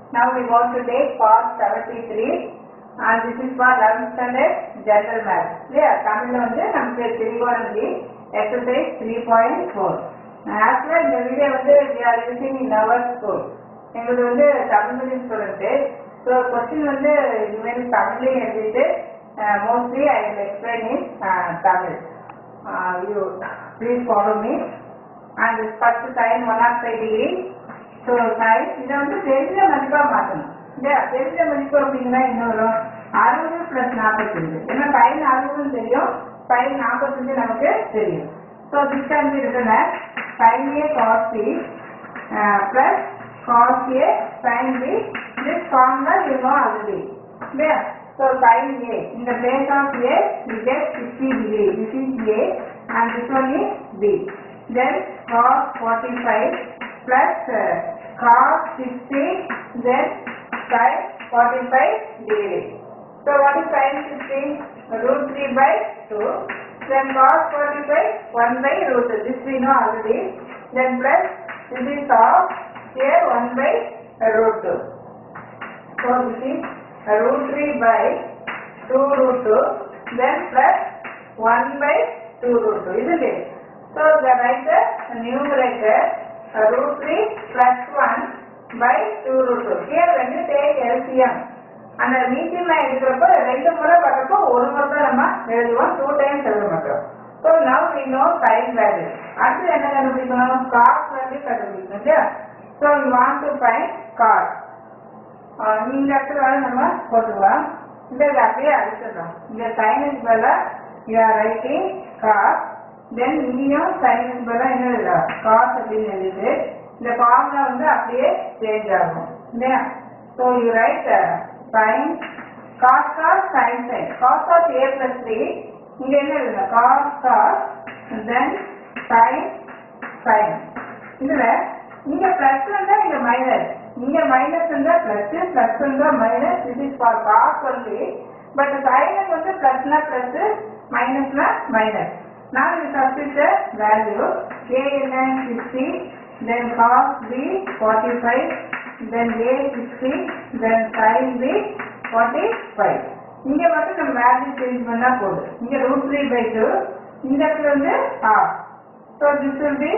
Now we want to take part 73 and this is for 11th standard general math. Clear? Tamil வந்து நமக்கு trigonometry exercise 3.4. Actually இந்த video வந்து we are using in our school. எங்களுக்கு வந்து Tamil medium student. So question வந்து இனிமேல் தமிழ்லையும் எழுதிட்டு mostly I will explain in Tamil. You please follow me. And first sin 105 degree. So sin இதை வந்து தெரிஞ்ச மதிப்பா மாற்றணும் இல்லையா? தெரிஞ்ச மதிப்பு அப்படின்னா என்ன வரும்? 60 + 45. ஏன்னா sin 60 தெரியும், sin 45 நமக்கு தெரியும். So this can be written as sin A cos B plus cos A sin B. This formula you know already. இல்லையா? So sin A in the place of A we get 60 degree. This is A and this one is B. Then cos 45 plus cos 60, then sin 45 degree. So what is sin 60? √3/2. Then cos 45 1/√2. This we know already. Then plus this is of here 1/√2. So this is √3/2√2. Then plus 1/2√2. Isn't it? So the write the numerator √3 plus 1/2√2. Here when you take LCM அந்த மீட்டியமா எடுக்கிறப்போ ரெண்டு முறை பார்க்கப்போ ஒரு முறை தான் நம்ம எழுதுவோம், 2 times எழுத மாட்டோம். So now we know sin value. அடுத்து என்ன கண்டுபிடிக்கணும்? cos value கண்டுபிடிக்கணும் இல்லையா? So you want to find cos. இந்த இடத்துல நம்ம போட்டுக்கலாம். இந்த அப்படியே அடிச்சிடலாம். இந்த சைனுக்கு பதிலாக you are writing cos. Then இங்கேயும் சைனுக்கு பதிலாக என்ன எழுதலாம்? cos அப்படின்னு எழுதிட்டு இந்த ஃபார்முலா வந்து அப்படியே சேஞ்ச் ஆகும் இல்லையா? So you write sin cos sin sin cos of A plus 3. இங்க என்ன எழுதலாம்? cos then sin sin. இதுல இங்க பிளஸ் வந்தா இங்க மைனஸ், இங்க மைனஸ் வந்தா பிளஸ், பிளஸ் வந்தா minus. this is for cos only, but sin வந்து பிளஸ்னா பிளஸ், மைனஸ்னா minus. Now you substitute the value. A என்ன 60, then cos B 45, then A 60, then sin B 45. இங்க மட்டும் நம்ம வேல்யூ சேஞ்ச் பண்ணா போதும். இங்க √3/2, இந்த இடத்துல வந்து half. So this will be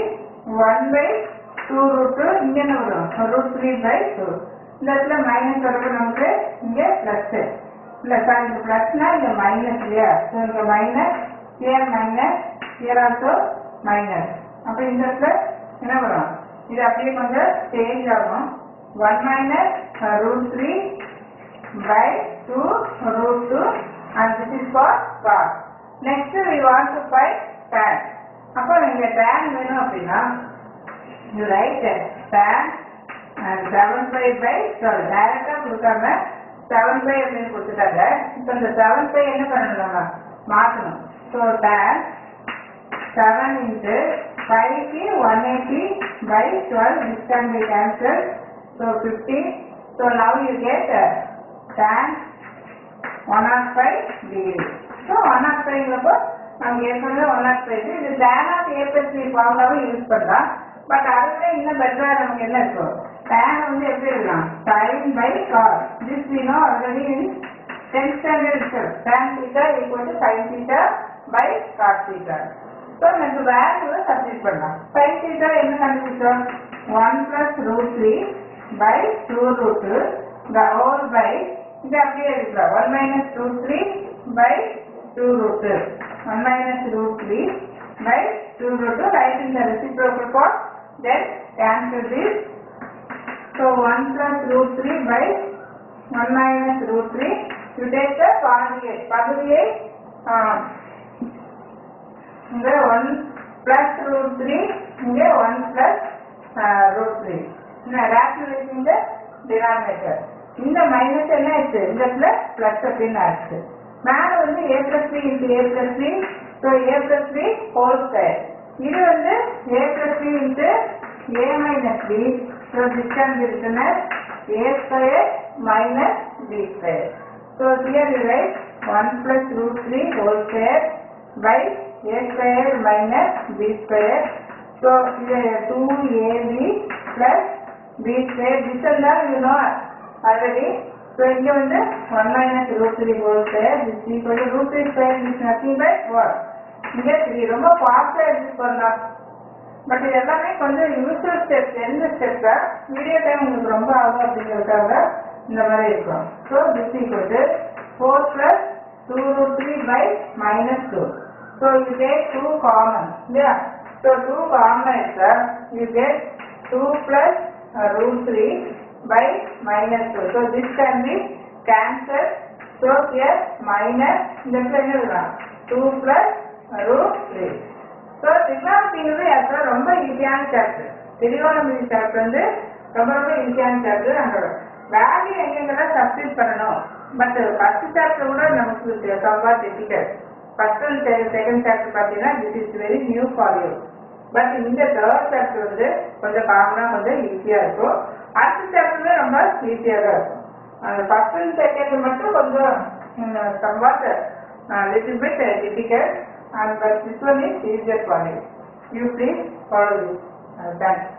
1/2√2. இங்க என்ன வரும்? √3/2. இந்த இடத்துல மைனஸ் வரப்போ நமக்கு இங்க பிளஸ் இல்ல சார், இந்த பிளஸ்னா இங்க மைனஸ் இல்லையா? ஸோ இங்க minus, here minus, here also minus. அப்ப இந்த இடத்துல என்ன வரும்? இது அப்படியே கொஞ்சம் சேஞ்ச் ஆகும். 1 minus √3/2√2 and this is for cos. Next we want to find tan. அப்ப இங்க tan வேணும் அப்படின்னா you write tan and 7/12 டைரக்டா கொடுக்காம 7/, அப்படின்னு கொடுத்துட்டாங்க. இப்ப இந்த 7/, என்ன பண்ணணும்? நம்ம மாற்றணும். So tan 7 into 5 180/12. This can be cancelled. So 50. So now you get tan 105 degree. So 105 நம்ம ஏற்கனவே 105. இது tan of A plus B ஃபார்முலாவை யூஸ் பண்ணலாம். பட் அதுவே இன்னும் பெட்டரா நமக்கு என்ன இருக்கும்? tan வந்து எப்படி இருக்கலாம்? sin/cos. This we know already in 10th standard itself. Tan theta equal to sin theta by cos theta. So நமக்கு வேல்யூவை சப்ஸ்டிட்யூட் பண்ணலாம். sin theta என்ன கண்டுபிடிச்சோம்? 1 plus √3/2√2 the whole by இது அப்படியே இருக்கலாம். 1 minus √3/2√2. 1 minus √3/2√2. Write in the reciprocal form. Then cancel this. So 1 plus √3/1 minus √3. You take the conjugate. பகுதியை இங்க 1 plus √3, இங்க 1 plus √3. rationalizing the denominator. இந்த மைனஸ் என்ன ஆச்சு? இந்த இடத்துல பிளஸ் அப்படின்னு ஆச்சு. மேல வந்து A plus B into A plus B. So A plus B whole square. இது வந்து A plus B into A minus B. So this can be written as A square minus B square. So here we write 1 plus √3 whole square by A square minus B square. So here 2AB plus B square. This and that you know already. So இங்க வந்து 1 minus root 3 whole square is equal to root 3 square is nothing but what? இங்க 3 ரொம்ப ஃபாஸ்டா எடுத்து பண்ணலாம். But இது எல்லாமே கொஞ்சம் யூஸ்ஃபுல் ஸ்டெப்ஸ். எந்த ஸ்டெப்ஸா வீடியோ டைம் உங்களுக்கு ரொம்ப ஆகும் அப்படிங்கிறதுக்காக இந்த மாதிரி இருக்கும். So this equal to 4 plus 2 root 3 by minus 2. So you get 2 common. Yeah. So 2 common is you get 2 plus root 3 by minus 2. So this can be cancelled. So here minus the 2 plus root 3. So trigonometry is ரொம்ப ஈஸியான chapter. trigonometry chapter வந்து ரொம்ப ஈஸியான chapter. அந்த value எங்கெங்கெல்லாம் substitute பண்ணணும். But first chapter கூட நமக்கு somewhat difficult. First and second chapter பார்த்தீங்கன்னா this is very new for you. But இந்த தேர்ட் சாப்டர் வந்து கொஞ்சம் காமனாக கொஞ்சம் ஈஸியாக இருக்கும். அடுத்த சாப்டர்ல ரொம்ப ஈஸியாக தான் இருக்கும். அந்த ஃபர்ஸ்ட் அண்ட் செகண்ட் மட்டும் கொஞ்சம் somewhat little bit difficult. And but this one is easier for you. You please follow this. Thanks.